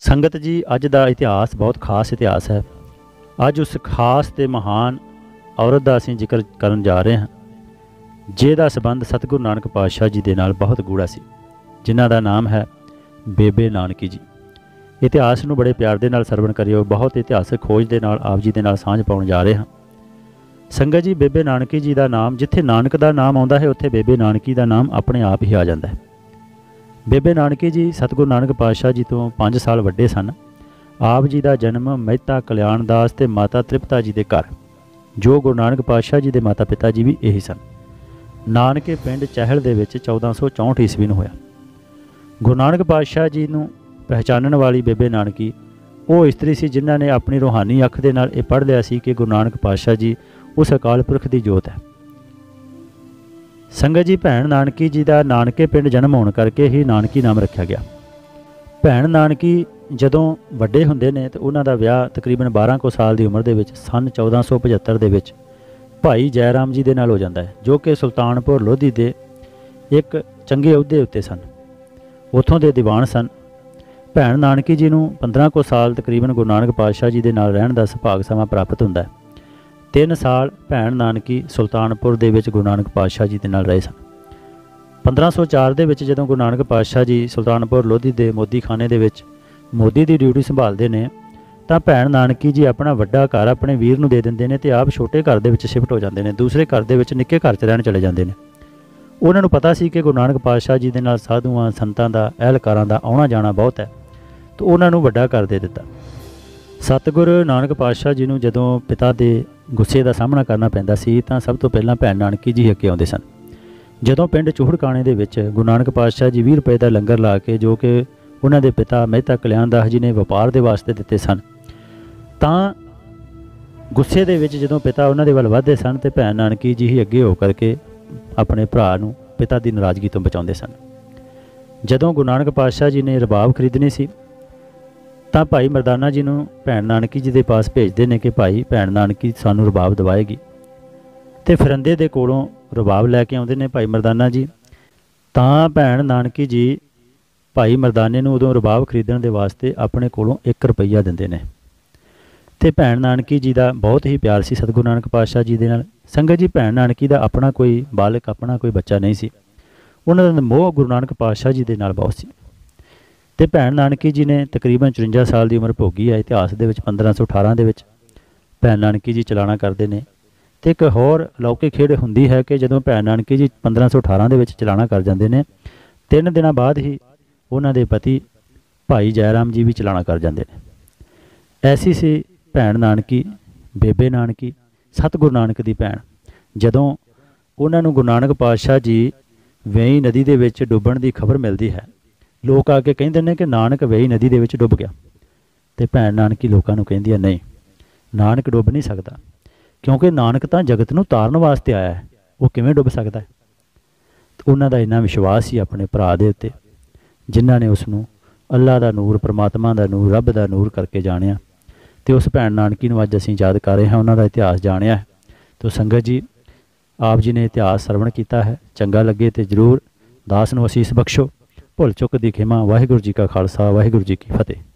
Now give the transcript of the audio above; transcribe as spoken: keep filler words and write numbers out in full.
संगत जी अज का इतिहास बहुत खास इतिहास है। अज उस खास ते महान औरत का असीं जिक्र करन जा रहे हैं जिहदा संबंध सतगुरु नानक पातशाह जी दे नाल बहुत गूढ़ा सी, जिन्हां दा नाम है बेबे नानकी जी। इतिहास नूं बड़े प्यार दे नाल सरवण करियो। बहुत इतिहासक खोज दे नाल आप जी दे नाल सांझ पाउण जा रहे हैं। संगत जी, बेबे नानकी जी का नाम जिथे नानक का नाम आउंदा है उत्थे बेबे नानकी का नाम अपने आप ही आ जाता है। बेबे नानकी जी सतगुरु नानक पातशाह जी तो पाँच साल वड्डे सन। आप जी का जन्म मेहता कल्याण दास ते माता तृप्ता जी के घर, जो गुरु नानक पातशाह जी के माता पिता जी भी यही सन, नानके पिंड चहल दे विच चौदह सौ चौंठ ईस्वी में होया। गुरु नानक पातशाह जी नूं पहचानण वाली बेबे नानकी वो इस्त्री सी जिन्हां ने अपनी रूहानी अख दे नाल इह पढ़ लिया सी कि गुरु नानक पातशाह जी उस अकाल पुरख की जोत है। संगत जी, भैन नानकी जी का नानके पिंड जन्म होने करके ही नानकी नाम रखा गया। भैन नानकी जदों वड्डे हुंदे ने तो उन्हां दा विआह तकरीबन बारह को साल की उम्र दे विच सन चौदह सौ पचहत्तर दे विच भाई जयराम जी दे नाल हो जाता है, जो कि सुल्तानपुर लोधी दे एक चंगे अहुदे उत्ते सन, उत्थों दे दीवान सन। भैन नानकी जी नूं पंद्रह को साल तकरीबन गुरु नानक पातशाह जी दे नाल रहण दा सुभाग समा प्राप्त हुंदा है। तीन साल भैन नानकी सुल्तानपुर दे विच गुरु नानक पातशाह जी दे नाल रहे सन। पंद्रह सौ चार दे विच जदों गुरु नानक पातशाह जी सुल्तानपुर लोधी दे मोदी खाने दे विच मोदी की ड्यूटी संभालते हैं तो भैन नानकी जी अपना वड्डा घर अपने वीर नूं दे दिंदे ने ते आप छोटे घर दे विच शिफ्ट हो जाते हैं, दूसरे घर दे विच निक्के घर च रहण चले जाते हैं। उन्हां नूं पता सी कि गुरु नानक पातशाह जी दे नाल साधुआं संतां दा अहलकारां दा आउणा जाणा बहुत है, तो उन्हां नूं वड्डा घर दे दिता। सतगुरु नानक पातशाह जी नूं जदों पिता दे गुस्से का सामना करना पैंदा सी तां सब तो पहलां भैन नानकी जी अगे आउंदे सन। जदों पिंड चूहड़काणे दे विच गुरु नानक पातशाह जी बीस रुपए का लंगर ला के, जो कि उन्हां दे पिता मेहता कल्याण दास जी ने वपार के वास्ते दिते सन, तां गुस्से दे विच जदों पिता उन्हां दे वल वधदे सन ते भैन नानकी जी ही अगे हो करके अपने भरा नूं पिता की नाराज़गी तो बचाउंदे सन। जदों गुरु नानक पातशाह जी ने रबाब खरीदनी सी तां भाई मरदाना जी नूं भैन नानकी जी के पास भेजते हैं कि भाई भैन नानकी सानूं रबाब दवाएगी, तो फिरंदे दे कोलों रबाब लैके आउंदे ने भाई मरदाना जी। तां भैन नानकी जी भाई मरदाने नूं उदों रबाब खरीदण दे वास्ते अपने कोलों एक रुपया दिंदे ने। ते भैन नानकी जी का बहुत ही प्यार सी सतगुरु नानक पातशाह जी दे नाल। संगत जी, भैन नानकी का अपना कोई बालक अपना कोई बच्चा नहीं सी, उन्हां दा मोह गुरु नानक पातशाह जी दे नाल बहुत सी। ते भैन नानकी जी ने तकरीबन चुरंजा साल की उम्र भोगी है। इतिहास दे विच पंद्रह सौ अठारह दे विच भैन नानकी जी चलाना करते हैं। तो एक होर अलौकिक खेड हुंदी है कि जदों भैन नानकी जी पंद्रह सौ अठारह दे विच चलाना कर जाते हैं, तीन दिन बाद ही उन्हां दे पति भाई जयराम जी भी चलाना कर जाते हैं। ऐसी सी भैन नानकी बेबे नानकी सतगुरु नानक दी भैन। जदों उन्हां नूं गुरु नानक पातशाह जी वेई नदी दे विच डुब्बण दी खबर मिलती है, लोग आके कहते हैं कि नानक वेई नदी दे विच डुब गया, तो भैन नानकी लोगों को कहती है नहीं, नानक डुब नहीं सकता, क्योंकि नानक तो जगत नूं तारन वास्ते आया है, वो किवें डुब सकता है। तो उन्हां दा इन्ना विश्वास ही अपने भरा दे उत्ते, जिन्हां ने उसनूं अल्लाह दा नूर, परमात्मा दा नूर, रब दा नूर करके जानिया। तो उस भैन नानकी नूं अज असीं याद कर रहे हैं, उन्हां दा इतिहास जानिया है। तो संगत जी, आप जी ने इतिहास सरवण किया है, चंगा लगे तो जरूर दास नूं असीस बख्शो। भुल चुक दी खिमा। वाहिगुरू जी का खालसा, वाहिगुरू जी की फतेह।